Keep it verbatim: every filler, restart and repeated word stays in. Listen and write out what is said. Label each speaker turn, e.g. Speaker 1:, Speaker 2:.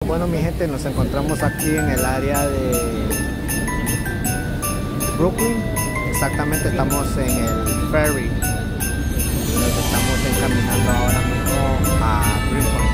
Speaker 1: Bueno, mi gente, nos encontramos aquí en el área de Brooklyn. Exactamente, estamos en el ferry. Nos estamos encaminando ahora mismo a Greenpoint.